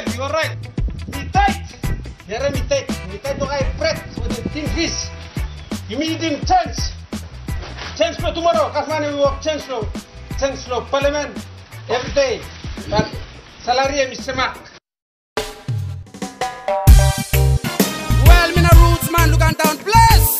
you are right. Me tight. Here me tight. Me tight to I fret with the thing this. You need him chance. Chance flow tomorrow. Kasmane we work chance flow. Chance flow. Parliament. Every day. But salary is semak. Well, me no roots man, look and down place.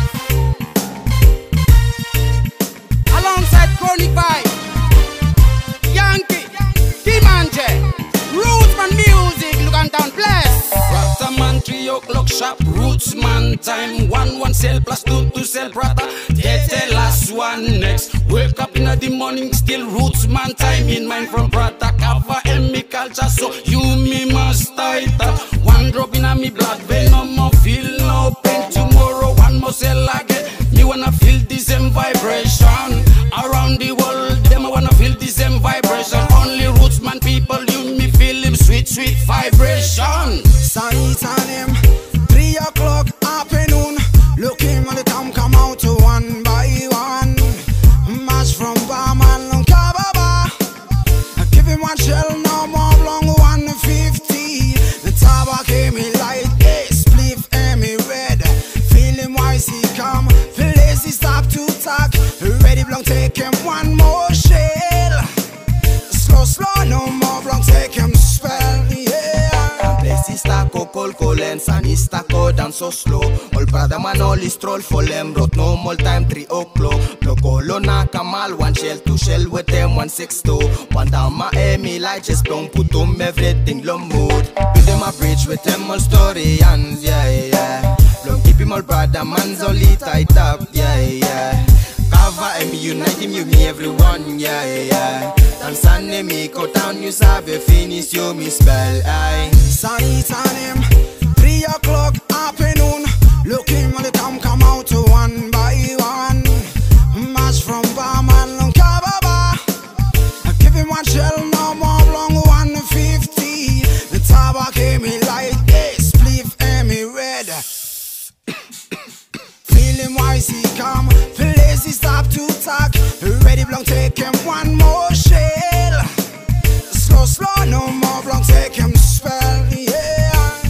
Alongside Chronic Vibe, Yankee, Kimanje, Roots man music, look and down place. Rata man 3 o'clock sharp, Roots man time. 1 sell plus 2 sell Rata. Tete last one next. Wake up in the morning, still Roots man time. In mind from Rata, kava and me culture, so you me must tight up. 1 drop in a me blood vein, no more feel no pain. Tomorrow 1 more sell again. Me wanna feel the same vibration around the world. Them I wanna feel the same vibration. Only Roots man people, you me feel him sweet vibration. Sunny on him, 3 o'clock afternoon. Look him on the town come out to 1 by 1. Match from barman on kava. Give him 1 shell, no more long 150. The tabak me light, spliff me red. Feel him wise he come, feel lazy stop to talk. Ready blanc take him 1 more shell. Slow, no more blanc take him spell, yeah. Places taco, colens and is taco down so slow. All Prada man all is troll for them. Wrote no more time 3 o'clock. Blocolo na kamal 1 shell 2 shell with them 162. 1 down my me light just plong put them everything low mood. Build them a bridge with them all story and yeah. Long keep him all brother man's only tight up, yeah. Kava me unite him, you me everyone, yeah. Dance and me go down, you sabe finish you me spell, aye. Sunny on him, 3 o'clock afternoon. Look him on the town come out to 1 by 1. Match from barman on kava. Give him 1 shell, no more long 150. The tabak me light, spliff me red. Feel him wise he come, feel lazy stop to talk. Ready blanc take him 1 more shell. Slow, no more blanc take him spell, yeah.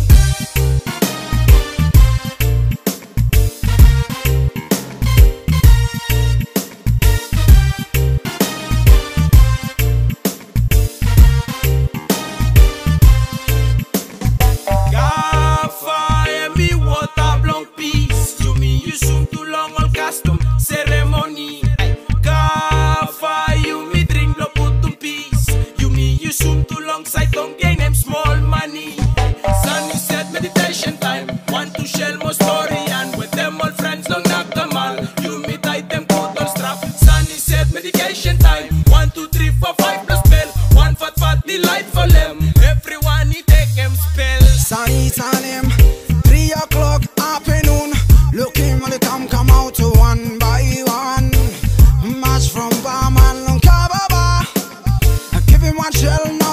Custom ceremony. Kava, you me drink lo put on peace. You me you soon too long side don't gain them small money. Sunny said meditation time. 1 to shell more story and with them all friends long knock them all. You me tight them put on strap. Sunny said medication time. 1 2 3 4 5 plus spell. 1 fat delight for them. Everyone he take them spell. Sunny on him, 3 o'clock afternoon. Look him on the town come out to 1 by 1. Match from barman on kava. Give him 1 shell.